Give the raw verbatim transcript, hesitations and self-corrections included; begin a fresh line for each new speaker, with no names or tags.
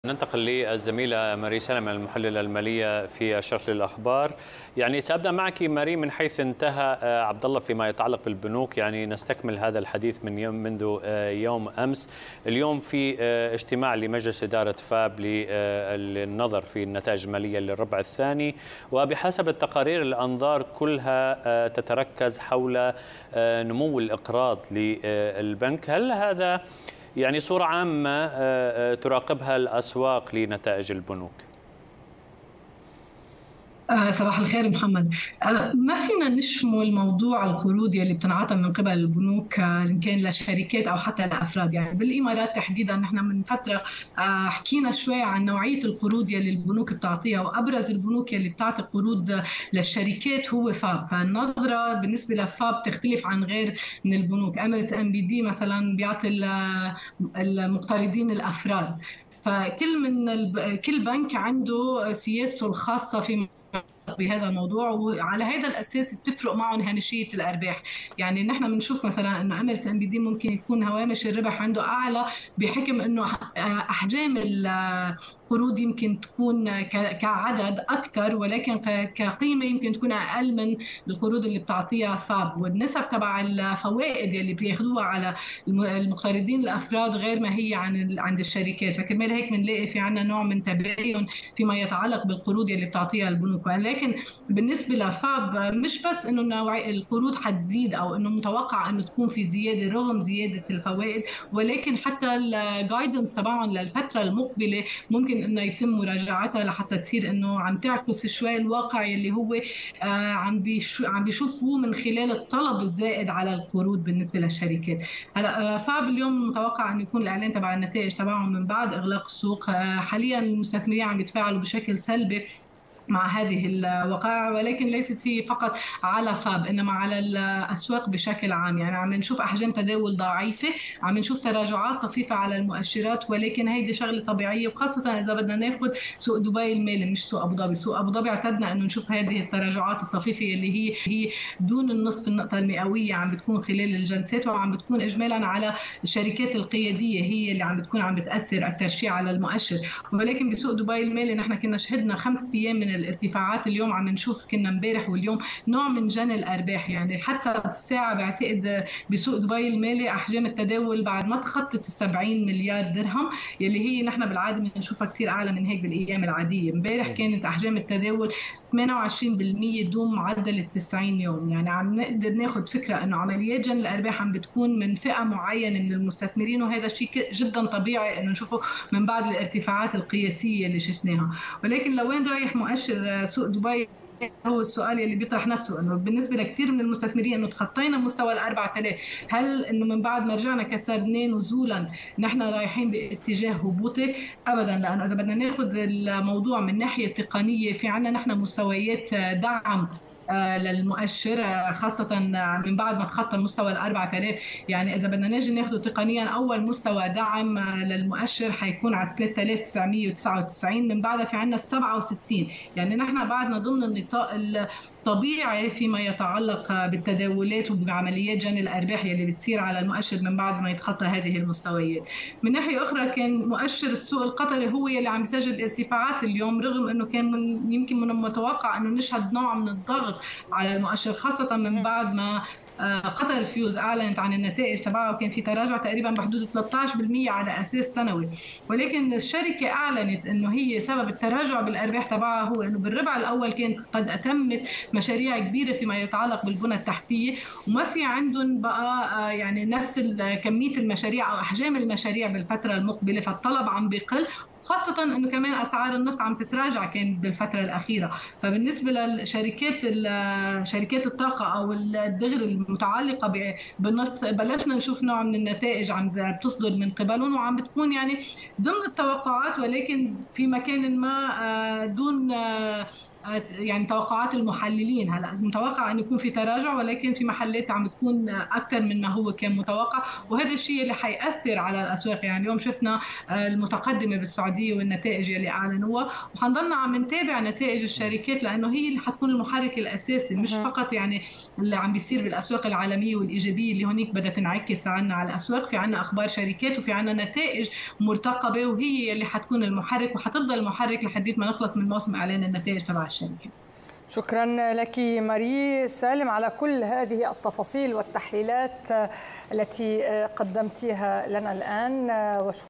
ننتقل للزميلة ماري سلمة المحللة المالية في الشرق للأخبار. يعني سأبدأ معك ماري من حيث انتهى عبد الله فيما يتعلق بالبنوك. يعني نستكمل هذا الحديث من يوم منذ يوم أمس. اليوم في اجتماع لمجلس إدارة فاب للنظر في النتائج المالية للربع الثاني، وبحسب التقارير الأنظار كلها تتركز حول نمو الإقراض للبنك. هل هذا يعني صورة عامة تراقبها الأسواق لنتائج البنوك؟
صباح الخير محمد. ما فينا نشمل موضوع القروض يلي بتنعطى من قبل البنوك إن كان لشركات أو حتى لأفراد. يعني بالإمارات تحديدا نحن من فترة حكينا شوي عن نوعية القروض يلي البنوك بتعطيها، وأبرز البنوك يلي بتعطي قروض للشركات هو فاب. فالنظرة بالنسبة لفاب تختلف عن غير من البنوك. أميريتس ام بي دي مثلا بيعطي المقترضين الأفراد. فكل من كل بنك عنده سياسته الخاصة في بهذا الموضوع، وعلى هذا الاساس بتفرق معهم هامشيه الارباح. يعني نحن بنشوف مثلا انه اميريتس ام بي دي ممكن يكون هوامش الربح عنده اعلى بحكم انه احجام القروض يمكن تكون كعدد اكثر، ولكن كقيمه يمكن تكون اقل من القروض اللي بتعطيها فاب. والنسب تبع الفوائد اللي بياخذوها على المقترضين الافراد غير ما هي عن عند الشركات. فكرمال هيك بنلاقي في عندنا نوع من تباين فيما يتعلق بالقروض اللي بتعطيها البنوك. لكن بالنسبه لفاب مش بس انه نوعي القروض حتزيد او انه متوقع انه تكون في زياده رغم زياده الفوائد، ولكن حتى الجايدنس تبعهم للفتره المقبله ممكن انه يتم مراجعتها لحتى تصير انه عم تعكس شوي الواقع اللي هو آه عم بيشو عم بيشوفوه من خلال الطلب الزائد على القروض بالنسبه للشركات. هلا آه فاب اليوم متوقع انه يكون الاعلان تبع النتائج تبعهم من بعد اغلاق السوق. آه حاليا المستثمرين عم يتفاعلوا بشكل سلبي مع هذه الوقائع، ولكن ليست هي فقط على فاب انما على الاسواق بشكل عام. يعني عم نشوف احجام تداول ضعيفه، عم نشوف تراجعات طفيفه على المؤشرات، ولكن هيدي شغله طبيعيه، وخاصه اذا بدنا ناخذ سوق دبي المالي مش سوق ابو ظبي. سوق ابو ظبي اعتدنا انه نشوف هذه التراجعات الطفيفه اللي هي هي دون النصف النقطه المئويه عم بتكون خلال الجلسات، وعم بتكون اجمالا على الشركات القياديه هي اللي عم بتكون عم بتاثر اكثر شيء على المؤشر. ولكن بسوق دبي المالي نحن كنا شهدنا خمس ايام من الارتفاعات. اليوم عم نشوف كنا امبارح واليوم نوع من جني الارباح. يعني حتى الساعه بعتقد بسوق دبي المالي احجام التداول بعد ما تخطت ال سبعين مليار درهم، يلي هي نحن بالعاده بنشوفها كثير اعلى من هيك بالايام العاديه. امبارح كانت احجام التداول ثمانية وعشرين بالمئة دون معدل ال تسعين يوم. يعني عم نقدر ناخذ فكره انه عمليات جني الارباح عم بتكون من فئه معينه من المستثمرين، وهذا شيء جدا طبيعي انه نشوفه من بعد الارتفاعات القياسيه اللي شفناها. ولكن لوين رايح مؤشر سوق دبي هو السؤال اللي بيطرح نفسه. انه بالنسبه لكثير من المستثمرين انه تخطينا مستوى ال أربعة آلاف، هل انه من بعد ما رجعنا كسرناه نزولا نحن رايحين باتجاه هبوطي؟ ابدا. لانه اذا بدنا ناخذ الموضوع من ناحيه تقنيه في عندنا نحن مستويات دعم للمؤشر، خاصة من بعد ما تخطى مستوى ال أربعة آلاف. يعني إذا بدنا نجي ناخده تقنيا أول مستوى دعم للمؤشر حيكون على ثلاثة آلاف وتسعمئة وتسعة وتسعين، من بعدها في عندنا سبعة وستين. يعني نحن بعدنا ضمن النطاق طبيعي فيما يتعلق بالتداولات وبعمليات جني الارباح اللي بتصير على المؤشر من بعد ما يتخطى هذه المستويات. من ناحيه اخرى كان مؤشر السوق القطري هو اللي عم يسجل ارتفاعات اليوم، رغم انه كان من يمكن من المتوقع انه نشهد نوع من الضغط على المؤشر، خاصه من بعد ما قطر فيوز اعلنت عن النتائج تبعها وكان في تراجع تقريبا بحدود ثلاثة عشر بالمئة على اساس سنوي. ولكن الشركه اعلنت انه هي سبب التراجع بالارباح تبعها هو انه بالربع الاول كانت قد اتمت مشاريع كبيره فيما يتعلق بالبنى التحتيه، وما في عندهم بقى يعني نفس كميه المشاريع او احجام المشاريع بالفتره المقبله، فالطلب عم بيقل، خاصة انه كمان اسعار النفط عم تتراجع كانت بالفترة الأخيرة. فبالنسبة للشركات شركات الطاقة او الدغري المتعلقة بالنفط بلشنا نشوف نوع من النتائج عم بتصدر من قبلهم وعم بتكون يعني ضمن التوقعات، ولكن في مكان ما دون يعني توقعات المحللين. هلا متوقع أن يكون في تراجع، ولكن في محلات عم بتكون أكثر من ما هو كان متوقع، وهذا الشيء اللي حيأثر على الأسواق. يعني اليوم شفنا المتقدمة بالسعودية والنتائج اللي أعلنوها، وحنضلنا عم نتابع نتائج الشركات لأنه هي اللي حتكون المحرك الأساسي، مش فقط يعني اللي عم بيصير بالأسواق العالمية والإيجابية اللي هونيك بدها تنعكس عنا على الأسواق. في عنا أخبار شركات وفي عنا نتائج مرتقبة، وهي اللي حتكون المحرك وحتفضل المحرك لحديت ما نخلص من موسم إعلان النتائج تبع الشركات.
شكرا لك ماري سالم على كل هذه التفاصيل والتحليلات التي قدمتيها لنا الآن.